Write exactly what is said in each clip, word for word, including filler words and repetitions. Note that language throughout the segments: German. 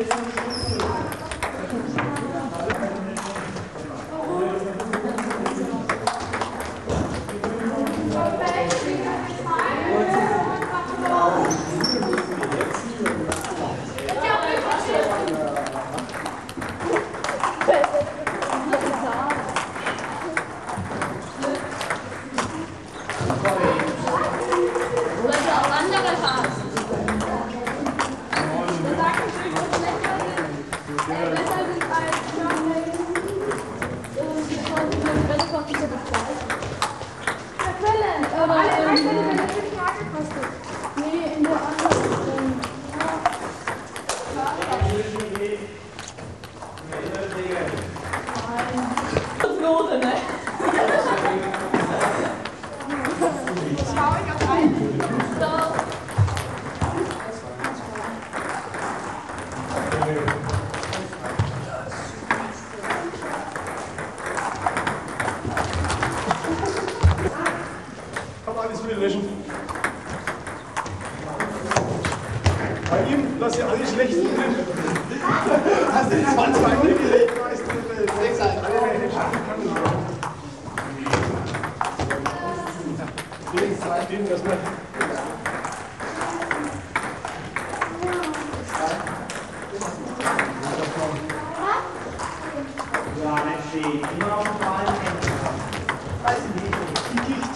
Bei ihm, dass ihr alle schlecht sind. Hast du die zwanzig gelegt, weißt du? sechs Seiten. Den, das mal. Ja, nicht stehen. Immer auf dem Ball. Weiß ich nicht. Die Gicht.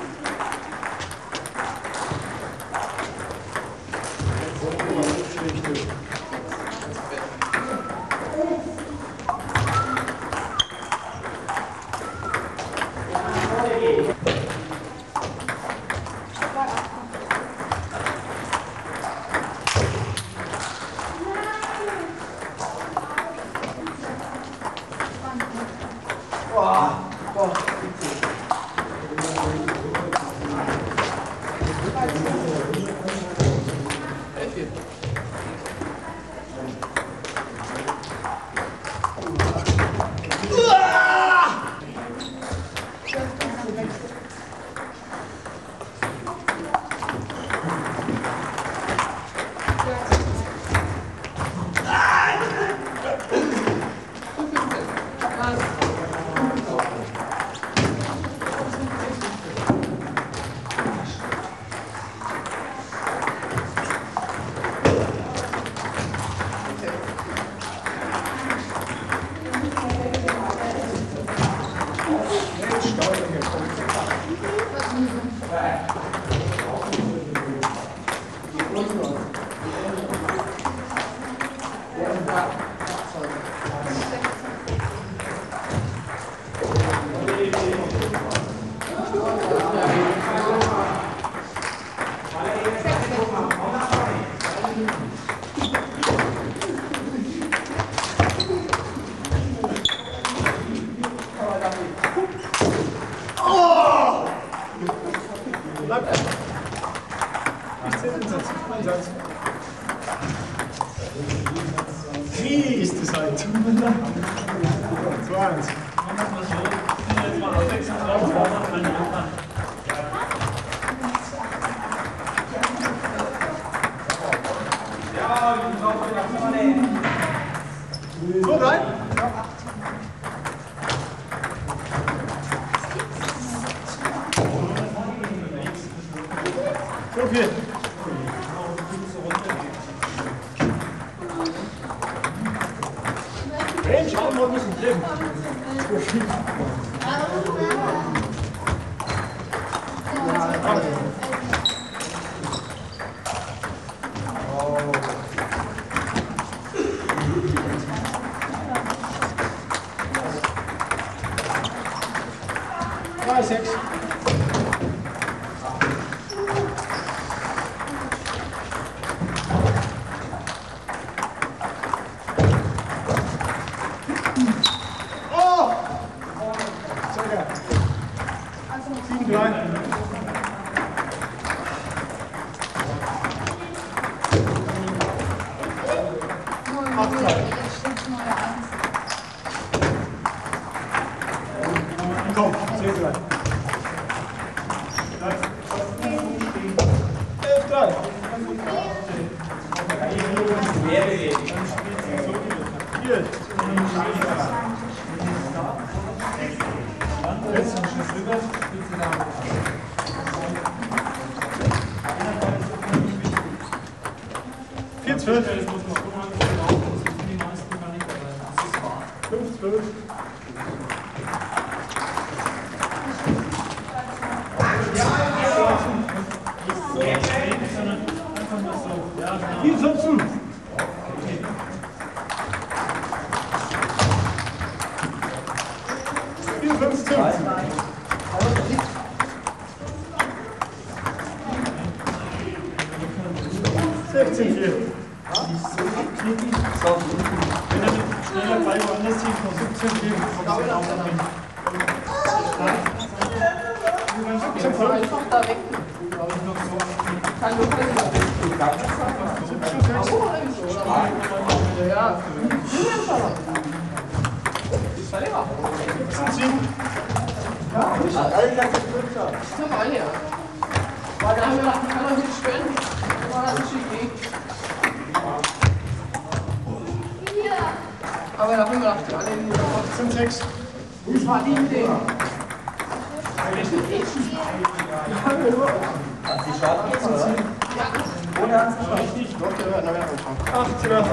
Nächste Seite. So eins. So rein. So viel. Hey, schauen wir mal, müssen drin. drei, sechs. sieben, drei. acht, drei. Komm, zehn, drei. elf, drei. vier. Jetzt. vier zwölf. fünf zwölf. vier fünfzehn. vier fünfzehn. sechzehn vier. Wenn er schneller Ball woanders zieht, noch siebzehn vier. Einfach da weg. Kann nur siebzehn sechs. Ja. siebzehn sieben. Das ist meine, ja. Weil da haben wir gedacht, kann man nicht stören. Das war das nicht geht. Aber da haben wir gedacht, alle in der achtzehn sechs. Das war die Idee. achtzehn acht.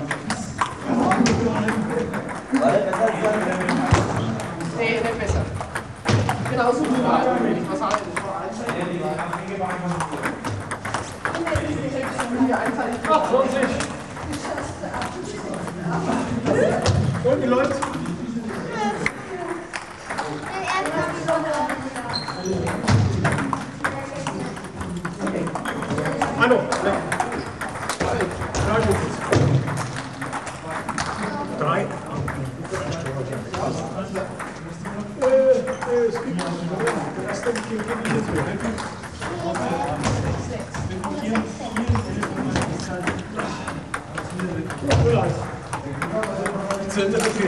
Nee, nicht besser. Genauso gut. Was anderes. achtundzwanzig. Und die Leute? Hallo. Ja. Drei. Äh, äh, es gibt das denke ich, gebe ich jetzt wieder. Zehn, okay.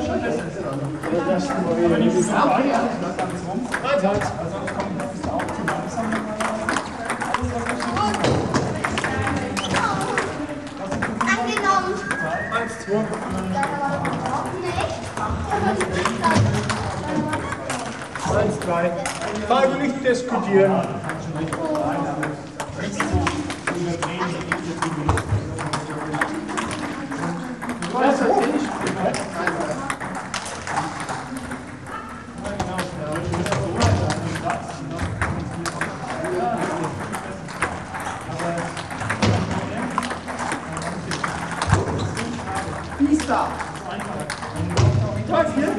Aber nicht so weit. Eins, eins. Angenommen. Eins, zwei. Eins, drei. Frage nicht diskutieren. Das ist nicht. Wie ist da? Drei, vier.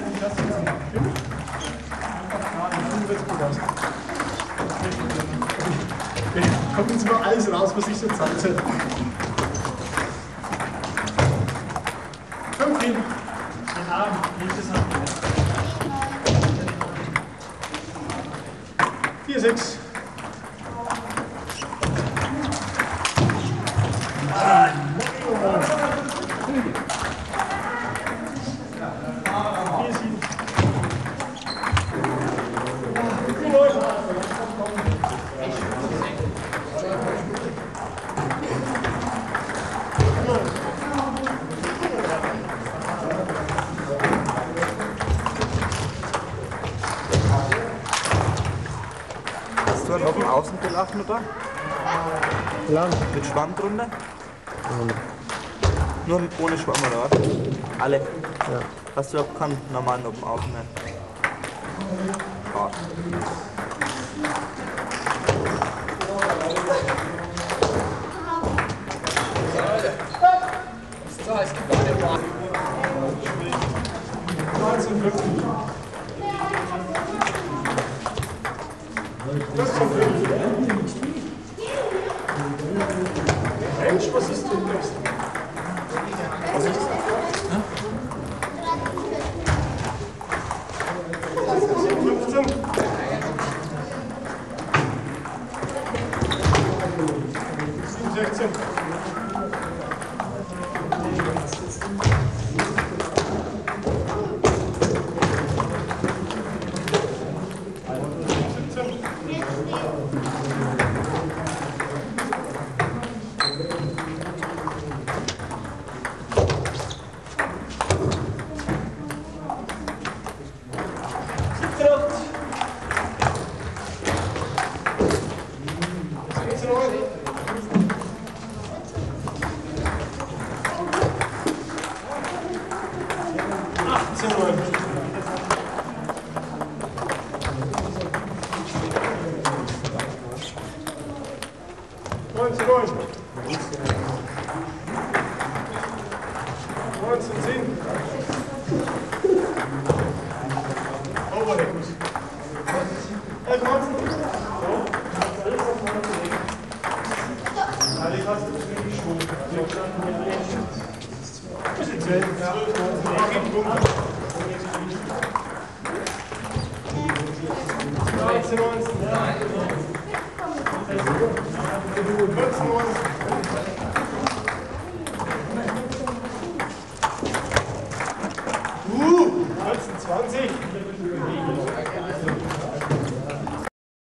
Okay, kommt jetzt mal alles raus, was ich so zeige. Fünf hin. Den Arm, nicht das Hand. Vier, sechs. Vier, sieben. Vier, neun. Hast du noch einen Außenbelach da? Lang. Mit Schwamm drunter? Nur ohne Schwamm oder was? Alle? Ja. Hast du überhaupt keinen normalen Open Außen mehr? Ja. So, es gibt eine Bahn. neunzehn, fünfzig. Das kommt Mensch, was ist denn das? Was ist das? fünfzehn. sechzehn. siebzehn Uhr. neunzehn neun. neunzehn zehn. Overhead. elf neunzehn. Alex, hast du das wirklich schon? Bisschen zehn. Ja, dreizehn neunzehn. vierzehn neunzehn. Uh, vierzehn zwanzig.